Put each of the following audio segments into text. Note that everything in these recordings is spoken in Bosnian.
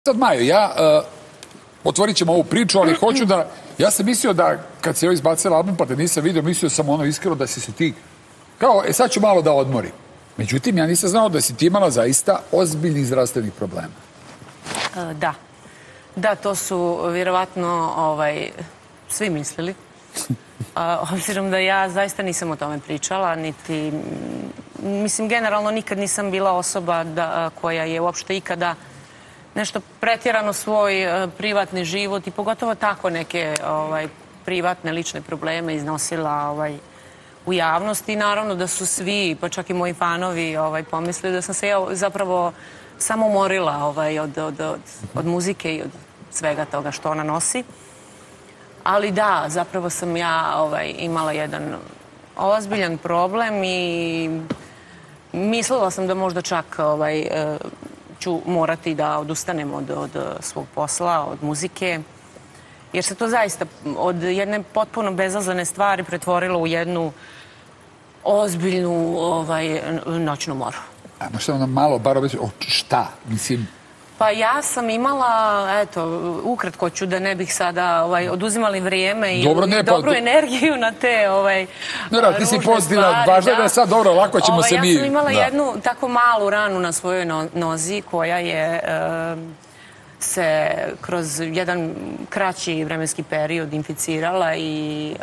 Sad, Majo, otvorit ćemo ovu priču, ali hoću da... Ja sam mislio da, kad se joj izbacila album, pa da nisam vidio, mislio sam iskreno da si se ti... Kao, sad ću malo da odmorim. Međutim, ja nisam znao da si ti imala zaista ozbiljnih zdravstvenih problema. Da. Da, to su vjerovatno svi mislili. Obzirom da ja zaista nisam o tome pričala, niti... Mislim, generalno nikad nisam bila osoba koja je uopšte ikada nešto pretjerano svoj privatni život i pogotovo tako neke privatne, lične probleme iznosila u javnosti. Naravno da su svi, pa čak i moji fanovi, pomislili da sam se ja zapravo samo umorila od muzike i od svega toga što ona nosi. Ali da, zapravo sam ja imala jedan ozbiljan problem i mislila sam da možda čak ću morati da odustanem od svog posla, od muzike, jer se to zaista od jedne potpuno bezazlene stvari pretvorilo u jednu ozbiljnu noćnu moru. A možete nam malo bar obreći, šta? Mislim... Pa ja sam imala, eto, ukratko ću da ne bih sada oduzimali vrijeme i dobru energiju na te ružne stvari. Važno je da je sad dobro, lako ćemo se mi... Ja sam imala jednu tako malu ranu na svojoj nozi koja je se kroz jedan kraći vremenski period inficirala i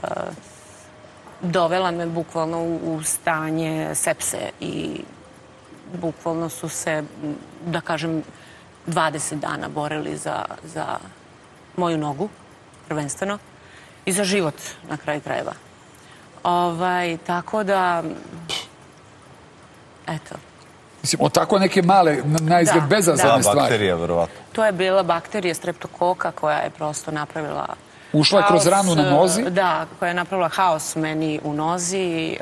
dovela me bukvalno u stanje sepse i bukvalno su se, da kažem, 20 dana borili za moju nogu, prvenstveno, i za život na kraju krajeva. Tako da, eto. Mislim, od tako neke male, naizgled bezazlene stvari. Da, bakterija, verovatno. To je bila bakterija streptokoka koja je prosto napravila... Ušla je kroz ranu na nozi? Da, koja je napravila haos meni u nozi.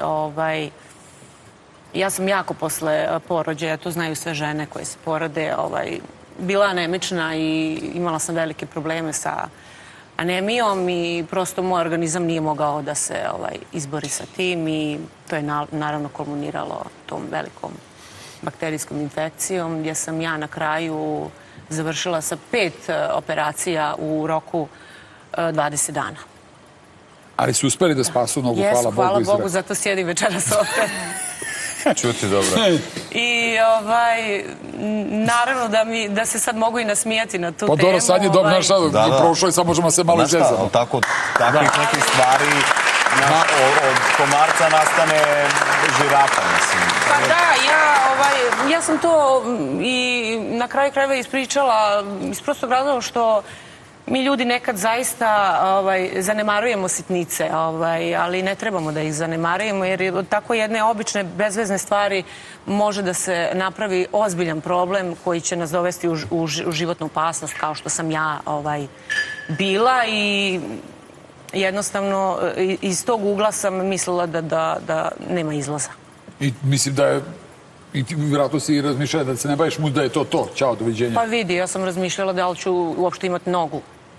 Ja sam jako posle porođaja, to znaju sve žene koje se porode, bila anemična i imala sam velike probleme sa anemijom i prosto moj organizam nije mogao da se izbori sa tim i to je naravno kulminiralo tom velikom bakterijskom infekcijom gdje sam ja na kraju završila sa 5 operacija u roku 20 dana. Ali su uspeli da spasu nogu, hvala Bogu. Hvala Bogu, zato sjedim večeras ovdje. Čuti dobro. I naravno da se sad mogu i nasmijati na tu temu. Pa dobro, sad je dobro, znaš sad, prošlo je, sad možemo se malo izrezati. Takvih nekih stvari od komarca nastane žirafa, mislim. Pa da, ja sam to i na kraju krajeva ispričala iz prostog razloga što mi ljudi nekad zaista zanemarujemo sitnice, ali ne trebamo da ih zanemarujemo jer od tako jedne obične bezvezne stvari može da se napravi ozbiljan problem koji će nas dovesti u životnu opasnost kao što sam ja bila i jednostavno iz tog ugla sam mislila da nema izlaza. I mislim da je i ti vjerojatno si razmišljala da se ne baviš da je to, čao, doviđenja. Pa vidi, ja sam razmišljala da li ću uopšte imati nogu.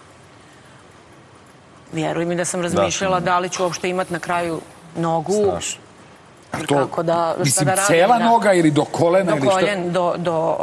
Vjeruj mi da sam razmišljala da li ću uopšte imati na kraju nogu. Strašno. Kako da, mislim, cela noga ili do kolena ili šta?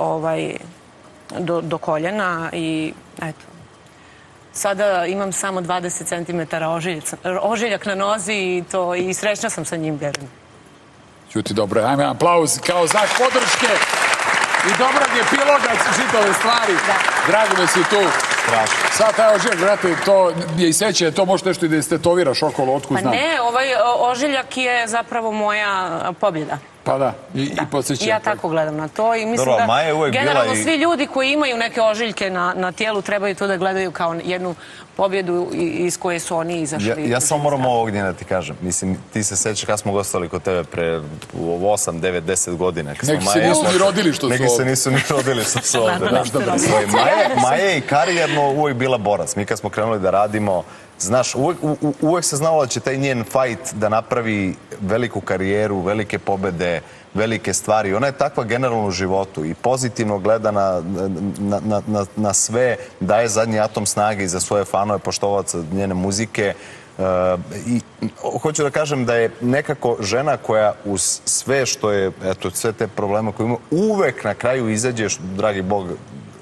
Do koljena i eto. Sada imam samo 20 cm ožiljak na nozi i srećna sam sa njim, vjerujem. Čuti, dobro, ajme aplauz kao znak podrške i dobrog epiloga čitave stvari. Drago da si tu. Sad taj ožiljak, brate, to je i seće, to možeš nešto i da istetoviraš okolo, otkud znam. Pa ne, ovaj ožiljak je zapravo moja pobjeda. Pa da, i podsjećam. Ja tako gledam na to i mislim da generalno svi ljudi koji imaju neke ožiljke na tijelu trebaju to da gledaju kao jednu pobjedu iz koje su oni izašli. Ja samo moram ovdje da ti kažem. Mislim, ti se sećaš kad smo gostali kod tebe pre 8, 9, 10 godina. Neki se nisu ni rodili što su ovdje. Neki se nisu ni rodili što su ovdje. Maja je karijerno uvijek bila borac. Mi kad smo krenuli da radimo, znaš, uvijek se znalo da će taj njen fight da napravi veliku karijeru, velike pobede, velike stvari. Ona je takva generalno u životu i pozitivno gleda na sve, daje zadnji atom snage i za svoje fanove, poštovaca njene muzike. I hoću da kažem da je nekako žena koja uz sve što je, eto, sve te probleme koje ima, uvek na kraju izađeš, dragi Bog,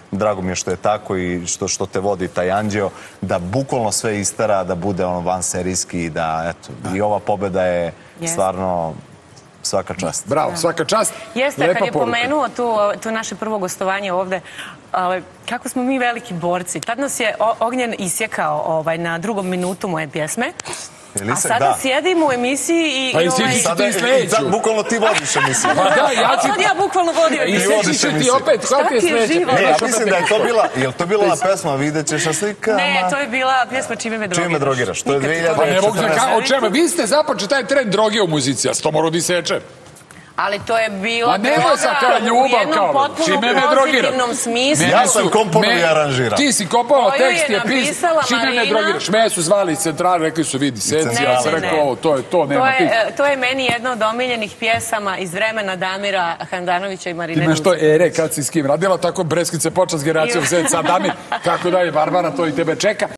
drago mi je što je tako i što te vodi taj anđeo, da bukvalno sve istara, da bude ono vanserijski i da, eto, i ova pobjeda je stvarno svaka čast. Bravo, svaka čast. Jeste, kad je pomenuo tu naše prvo gostovanje ovde, kako smo mi veliki borci. Tad nas je Ognjen isjekao na 2. minutu moje pjesme. A sada sjedim u emisiji i... Pa i sjećiš se ti sledeću. Bukvalno ti vodiš emisiju. Pa da, ja ću... Sad ja bukvalno vodio emisiju. I sjećiš se ti opet, koja ti je sledeća? Ne, ja mislim da je to bila, je li to bila ona pesma Vidjet ćeš na slikama? Ne, to je bila pjesma Čime me drogiraš. Čime me drogiraš, to je 2014. O čemu? Vi ste započeli taj trend droge u muzici, ja se to moram da seče. Ali to je bilo ljubav, u jednom potpuno pozitivnom smislu. Ja sam komponovao i aranžirao. Ti si komponovao, tekst je napisala Čime me drogiraš. Mene su zvali iz centrale, rekli su vidi seci, ja sam rekao ovo, to je to, nema ti. To je meni jedna od omiljenih pjesama iz vremena Damira Handanovića i Marine Duzić. Imaš to ere kad si s kim radila, tako Breskice počas generacijom Zeca, Damir, tako da je Barbara, to i tebe čeka.